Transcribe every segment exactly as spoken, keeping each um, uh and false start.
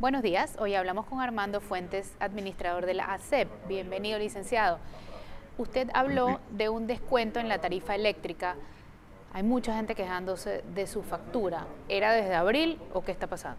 Buenos días, hoy hablamos con Armando Fuentes, administrador de la A C E P. Bienvenido, licenciado. Usted habló de un descuento en la tarifa eléctrica. Hay mucha gente quejándose de su factura. ¿Era desde abril o qué está pasando?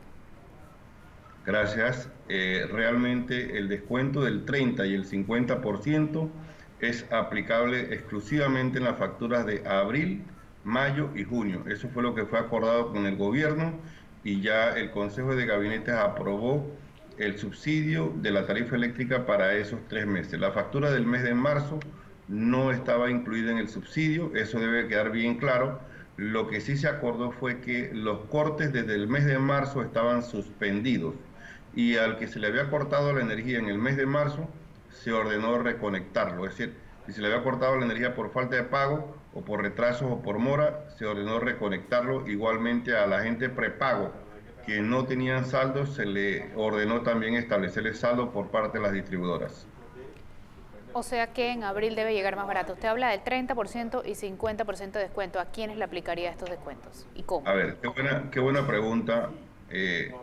Gracias. Eh, realmente el descuento del treinta y el cincuenta por ciento es aplicable exclusivamente en las facturas de abril, mayo y junio. Eso fue lo que fue acordado con el gobierno y ya el Consejo de Gabinetes aprobó el subsidio de la tarifa eléctrica para esos tres meses. La factura del mes de marzo no estaba incluida en el subsidio, eso debe quedar bien claro. Lo que sí se acordó fue que los cortes desde el mes de marzo estaban suspendidos y al que se le había cortado la energía en el mes de marzo, se ordenó reconectarlo. Es decir, si se le había cortado la energía por falta de pago, o por retrasos, o por mora, se ordenó reconectarlo. Igualmente a la gente prepago, que no tenían saldo, se le ordenó también establecer el saldo por parte de las distribuidoras. O sea que en abril debe llegar más barato. Usted habla del treinta por ciento y cincuenta por ciento de descuento. ¿A quiénes le aplicaría estos descuentos y cómo? A ver, qué buena, qué buena pregunta. Eh,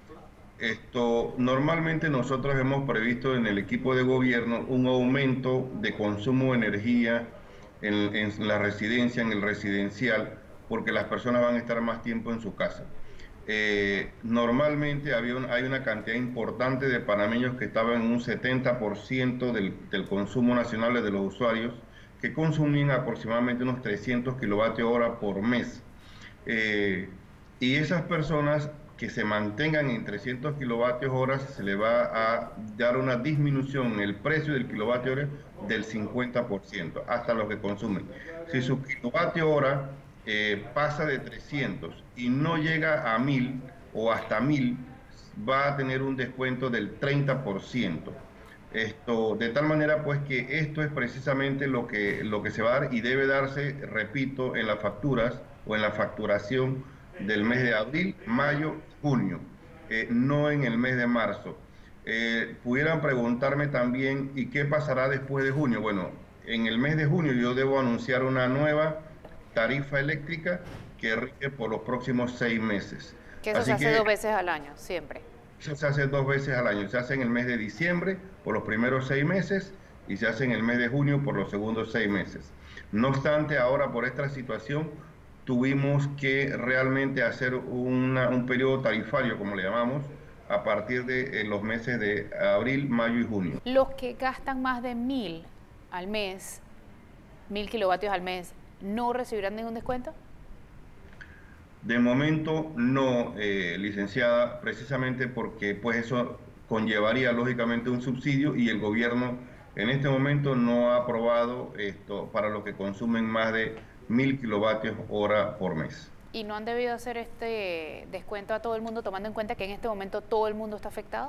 Esto, normalmente nosotros hemos previsto en el equipo de gobierno un aumento de consumo de energía en, en la residencia, en el residencial, porque las personas van a estar más tiempo en su casa. Eh, normalmente había un, hay una cantidad importante de panameños que estaban en un setenta por ciento del, del consumo nacional de los usuarios, que consumían aproximadamente unos trescientos kilovatios hora por mes. Eh, y esas personas que se mantengan en trescientos kilovatios hora, se le va a dar una disminución en el precio del kilovatio hora del cincuenta por ciento, hasta los que consumen. Si su kilovatio hora eh, pasa de trescientos y no llega a mil o hasta mil, va a tener un descuento del treinta por ciento. Esto, de tal manera pues que esto es precisamente lo que, lo que se va a dar y debe darse, repito, en las facturas o en la facturación del mes de abril, mayo, junio, eh, no en el mes de marzo. Eh, pudieran preguntarme también, ¿y qué pasará después de junio? Bueno, en el mes de junio yo debo anunciar una nueva tarifa eléctrica que rige por los próximos seis meses. Que eso Así se hace que dos veces al año, siempre. eso se hace dos veces al año. Se hace en el mes de diciembre por los primeros seis meses y se hace en el mes de junio por los segundos seis meses. No obstante, ahora por esta situación tuvimos que realmente hacer una, un periodo tarifario, como le llamamos, a partir de eh, los meses de abril, mayo y junio. Los que gastan más de mil al mes, mil kilovatios al mes, ¿no recibirán ningún descuento? De momento no, eh, licenciada, precisamente porque pues eso conllevaría lógicamente un subsidio y el gobierno en este momento no ha aprobado esto para los que consumen más de mil kilovatios hora por mes. ¿Y no han debido hacer este descuento a todo el mundo, tomando en cuenta que en este momento todo el mundo está afectado?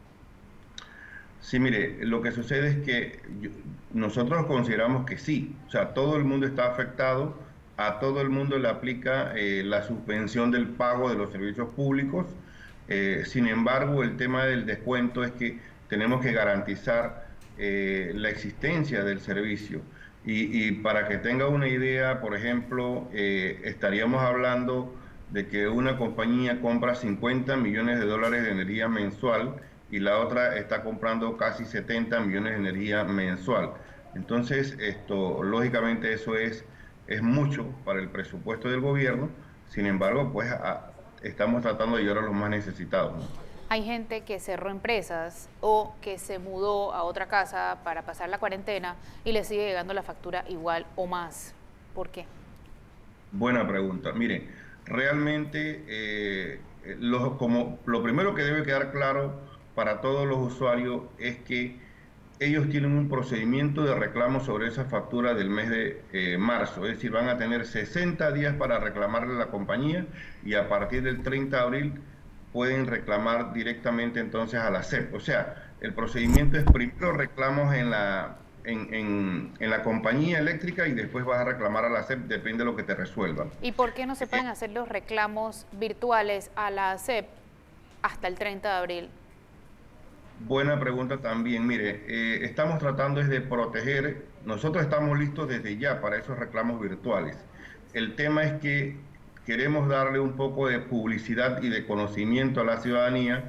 Sí, mire, lo que sucede es que yo, nosotros consideramos que sí, o sea, todo el mundo está afectado, a todo el mundo le aplica eh, la suspensión del pago de los servicios públicos. Eh, sin embargo, el tema del descuento es que tenemos que garantizar eh, la existencia del servicio. Y, y para que tenga una idea, por ejemplo, eh, estaríamos hablando de que una compañía compra cincuenta millones de dólares de energía mensual y la otra está comprando casi setenta millones de energía mensual. Entonces, esto, lógicamente eso es, es mucho para el presupuesto del gobierno. Sin embargo, pues a, estamos tratando de ayudar a los más necesitados, ¿no? Hay gente que cerró empresas o que se mudó a otra casa para pasar la cuarentena y le sigue llegando la factura igual o más. ¿Por qué? Buena pregunta. Miren, realmente eh, lo, como, lo primero que debe quedar claro para todos los usuarios es que ellos tienen un procedimiento de reclamo sobre esa factura del mes de eh, marzo, es decir, van a tener sesenta días para reclamarle a la compañía y a partir del treinta de abril pueden reclamar directamente entonces a la C E P. O sea, el procedimiento es primero reclamos en la, en, en, en la compañía eléctrica y después vas a reclamar a la C E P, depende de lo que te resuelvan. ¿Y por qué no se pueden hacer los reclamos virtuales a la C E P hasta el treinta de abril? Buena pregunta también. Mire, eh, estamos tratando es de proteger, nosotros estamos listos desde ya para esos reclamos virtuales. El tema es que queremos darle un poco de publicidad y de conocimiento a la ciudadanía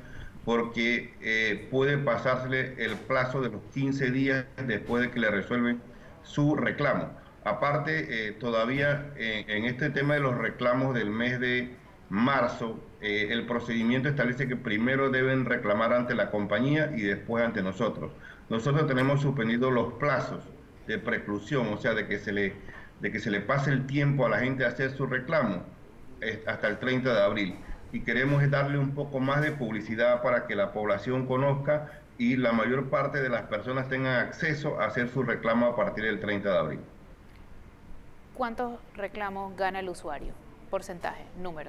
porque eh, puede pasársele el plazo de los quince días después de que le resuelven su reclamo. Aparte, eh, todavía eh, en este tema de los reclamos del mes de marzo, eh, el procedimiento establece que primero deben reclamar ante la compañía y después ante nosotros. Nosotros tenemos suspendido los plazos de preclusión, o sea, de que se le, de que se le pase el tiempo a la gente a hacer su reclamo eh, hasta el treinta de abril. Y queremos darle un poco más de publicidad para que la población conozca y la mayor parte de las personas tengan acceso a hacer su reclamo a partir del treinta de abril. ¿Cuántos reclamos gana el usuario? Porcentaje, número.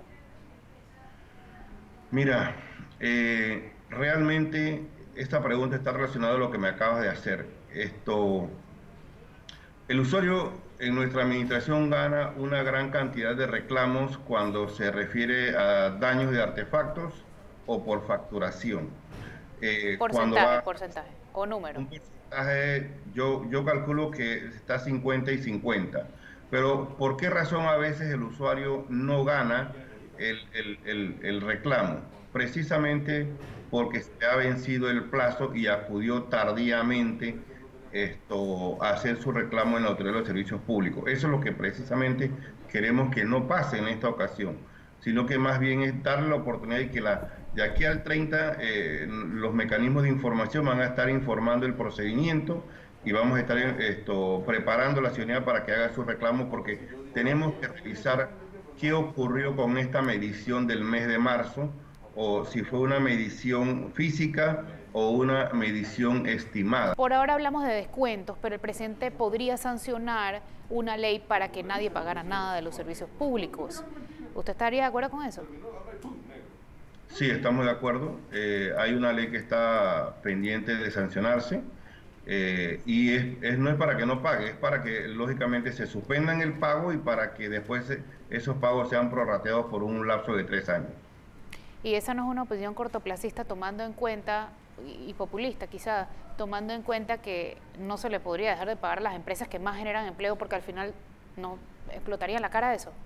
Mira, eh, realmente esta pregunta está relacionada a lo que me acabas de hacer. Esto, el usuario en nuestra administración gana una gran cantidad de reclamos cuando se refiere a daños de artefactos o por facturación. Eh, porcentaje, va, porcentaje o número. Un porcentaje, yo, yo calculo que está cincuenta y cincuenta. Pero ¿por qué razón a veces el usuario no gana el, el, el, el reclamo? Precisamente porque se ha vencido el plazo y acudió tardíamente esto, a hacer su reclamo en la Autoridad de los Servicios Públicos. Eso es lo que precisamente queremos que no pase en esta ocasión, sino que más bien es darle la oportunidad de que la, de aquí al treinta eh, los mecanismos de información van a estar informando el procedimiento y vamos a estar esto, preparando a la ciudadanía para que haga su reclamo, porque tenemos que revisar qué ocurrió con esta medición del mes de marzo, o si fue una medición física o una medición estimada. Por ahora hablamos de descuentos, pero el presidente podría sancionar una ley para que nadie pagara nada de los servicios públicos. ¿Usted estaría de acuerdo con eso? Sí, estamos de acuerdo. Eh, hay una ley que está pendiente de sancionarse. Eh, y es, es, no es para que no pague, es para que lógicamente se suspendan el pago y para que después se, esos pagos sean prorrateados por un lapso de tres años. Y esa no es una opinión cortoplacista, tomando en cuenta, y, y populista quizá, tomando en cuenta que no se le podría dejar de pagar a las empresas que más generan empleo, porque al final no explotaría la cara de eso.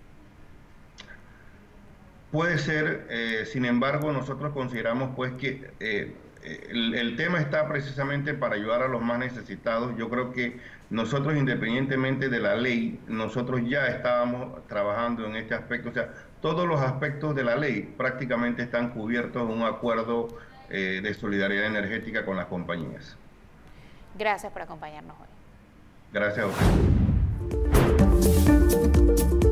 Puede ser, eh, sin embargo, nosotros consideramos pues que eh, El, el tema está precisamente para ayudar a los más necesitados. Yo creo que nosotros, independientemente de la ley, nosotros ya estábamos trabajando en este aspecto. O sea, todos los aspectos de la ley prácticamente están cubiertos en un acuerdo eh, de solidaridad energética con las compañías. Gracias por acompañarnos hoy. Gracias a usted.